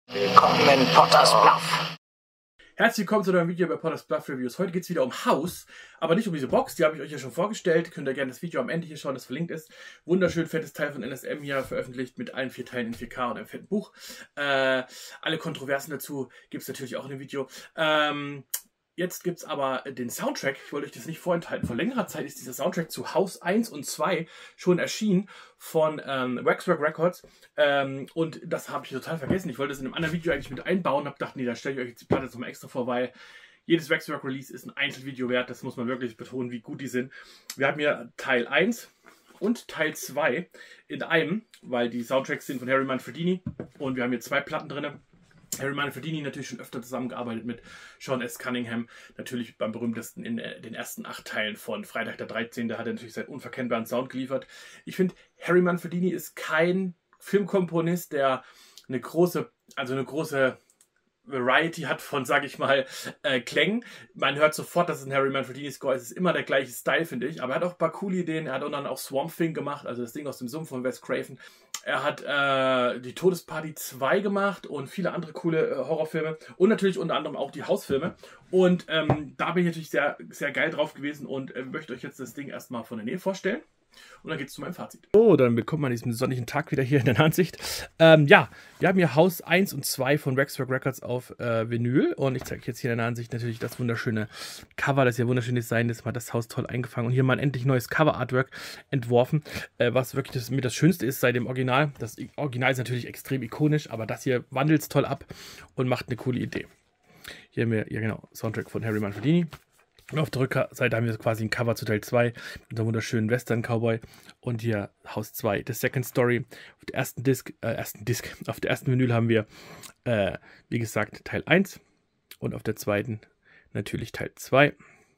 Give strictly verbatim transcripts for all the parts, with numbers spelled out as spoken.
Willkommen in Potters Bluff. Herzlich willkommen zu einem Video bei Potters Bluff Reviews. Heute geht es wieder um Haus, aber nicht um diese Box, die habe ich euch ja schon vorgestellt. Könnt ihr gerne das Video am Ende hier schauen, das verlinkt ist. Wunderschön fettes Teil von N S M hier veröffentlicht mit allen vier Teilen in vier K und einem fetten Buch. Äh, alle Kontroversen dazu gibt es natürlich auch in dem Video. Ähm... Jetzt gibt es aber den Soundtrack, ich wollte euch das nicht vorenthalten. Vor längerer Zeit ist dieser Soundtrack zu Haus eins und zwei schon erschienen von ähm, Waxwork Records. Ähm, und das habe ich total vergessen. Ich wollte das in einem anderen Video eigentlich mit einbauen, habe gedacht, nee, da stelle ich euch jetzt die Platte jetzt nochmal extra vor, weil jedes Waxwork Release ist ein Einzelvideo wert. Das muss man wirklich betonen, wie gut die sind. Wir haben hier Teil eins und Teil zwei in einem, weil die Soundtracks sind von Harry Manfredini und wir haben hier zwei Platten drin. Harry Manfredini natürlich schon öfter zusammengearbeitet mit Sean S. Cunningham, natürlich beim berühmtesten in äh, den ersten acht Teilen von Freitag der dreizehnte hat er natürlich seinen unverkennbaren Sound geliefert. Ich finde, Harry Manfredini ist kein Filmkomponist, der eine große, also eine große Variety hat von, sage ich mal, äh, Klängen. Man hört sofort, dass es ein Harry Manfredini Score ist. Es ist immer der gleiche Style, finde ich. Aber er hat auch ein paar coole Ideen. Er hat dann auch Swamp Thing gemacht, also das Ding aus dem Sumpf von Wes Craven. Er hat äh, die Todesparty zwei gemacht und viele andere coole äh, Horrorfilme. Und natürlich unter anderem auch die Hausfilme. Und ähm, da bin ich natürlich sehr, sehr geil drauf gewesen und äh, möchte euch jetzt das Ding erstmal von der Nähe vorstellen. Und dann geht es zu meinem Fazit. So, dann bekommt man diesen sonnigen Tag wieder hier in der Ansicht. Ähm, ja, wir haben hier Haus eins und zwei von Waxwork Records auf äh, Vinyl. Und ich zeige euch jetzt hier in der Ansicht natürlich das wunderschöne Cover, das hier wunderschön Design ist. Man hat das Haus toll eingefangen. Und hier mal ein endlich neues Cover-Artwork entworfen, äh, was wirklich das, mit das Schönste ist seit dem Original. Das Original ist natürlich extrem ikonisch, aber das hier wandelt es toll ab und macht eine coole Idee. Hier haben wir, ja genau, Soundtrack von Harry Manfredini. Und auf der Rückseite haben wir quasi ein Cover zu Teil zwei mit einem wunderschönen Western-Cowboy. Und hier Haus zwei, The Second Story. Auf der ersten Disc, äh, ersten Disc, auf der ersten Vinyl haben wir, äh, wie gesagt, Teil eins. Und auf der zweiten natürlich Teil zwei.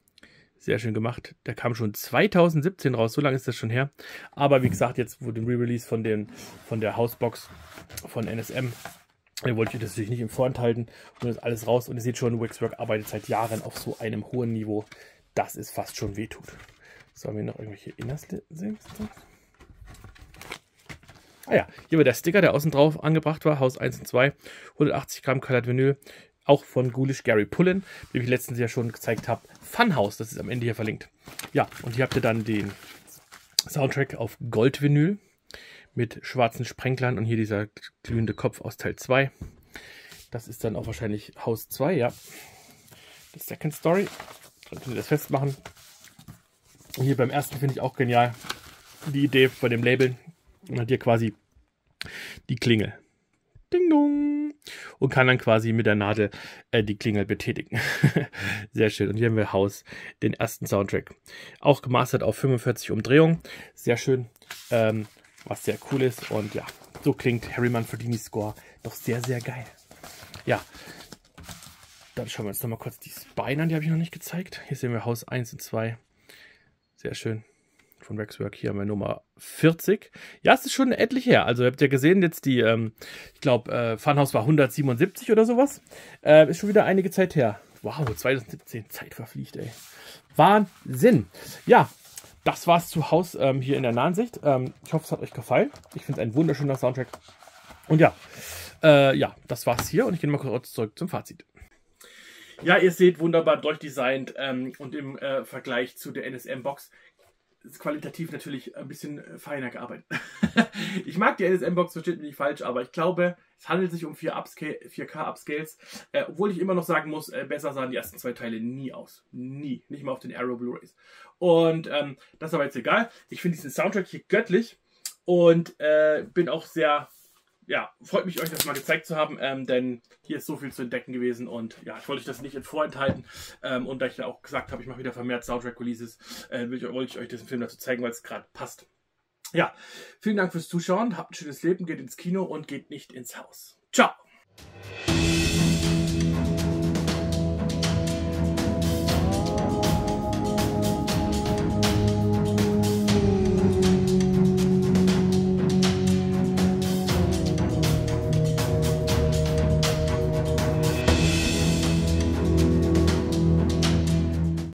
Sehr schön gemacht. Der kam schon zweitausendsiebzehn raus, so lange ist das schon her. Aber wie gesagt, jetzt wurde ein Re-Release von, den, von der Hausbox von N S M. Ihr wollt euch das natürlich nicht im Vorenthalten und das alles raus. Und ihr seht schon, Waxwork arbeitet seit Jahren auf so einem hohen Niveau, dass es fast schon wehtut. So, haben wir noch irgendwelche Innerslinks? Ah ja, hier war der Sticker, der außen drauf angebracht war. Haus eins und zwei, hundertachtzig Gramm Colored Vinyl. Auch von Ghoulish Gary Pullen, den ich letztens ja schon gezeigt habe. Funhouse, das ist am Ende hier verlinkt. Ja, und hier habt ihr dann den Soundtrack auf Gold-Vinyl mit schwarzen Sprenklern und hier dieser glühende Kopf aus Teil zwei. Das ist dann auch wahrscheinlich Haus zwei, ja. The Second Story. Dann könnt ihr das festmachen. Und hier beim ersten finde ich auch genial die Idee bei dem Label. Man hat hier quasi die Klingel. Ding dong. Und kann dann quasi mit der Nadel äh, die Klingel betätigen. Sehr schön. Und hier haben wir Haus, den ersten Soundtrack. Auch gemastert auf fünfundvierzig Umdrehungen. Sehr schön. Ähm, was sehr cool ist. Und ja, so klingt Harry Manfredini Score doch sehr, sehr geil. Ja, dann schauen wir uns nochmal kurz die Spine an. Die habe ich noch nicht gezeigt. Hier sehen wir Haus eins und zwei. Sehr schön. Von Waxwork hier haben wir Nummer vierzig. Ja, es ist schon etlich her. Also ihr habt ja gesehen, jetzt die, ähm, ich glaube, äh, Funhouse war hundertsiebenundsiebzig oder sowas. Äh, ist schon wieder einige Zeit her. Wow, zweitausendsiebzehn. Zeit verfliegt, ey. Wahnsinn. Ja, das war's zu Haus ähm, hier in der Nahansicht. Ähm, ich hoffe, es hat euch gefallen. Ich finde es ein wunderschöner Soundtrack. Und ja, äh, ja, das war's hier. Und ich gehe mal kurz zurück zum Fazit. Ja, ihr seht, wunderbar durchdesignt ähm, und im äh, Vergleich zu der N S M-Box ist qualitativ natürlich ein bisschen feiner gearbeitet. Ich mag die N S M-Box, versteht mich nicht falsch, aber ich glaube, es handelt sich um vier K Upscales, äh, obwohl ich immer noch sagen muss, äh, besser sahen die ersten zwei Teile nie aus. Nie. Nicht mal auf den Arrow Blu-rays. Und ähm, das ist aber jetzt egal. Ich finde diesen Soundtrack hier göttlich und äh, bin auch sehr, ja, freut mich, euch das mal gezeigt zu haben, ähm, denn hier ist so viel zu entdecken gewesen und ja, ich wollte euch das nicht in vorenthalten ähm, und da ich ja auch gesagt habe, ich mache wieder vermehrt Soundtrack-Releases, äh, wollte ich euch diesen Film dazu zeigen, weil es gerade passt. Ja, vielen Dank fürs Zuschauen, habt ein schönes Leben, geht ins Kino und geht nicht ins Haus. Ciao!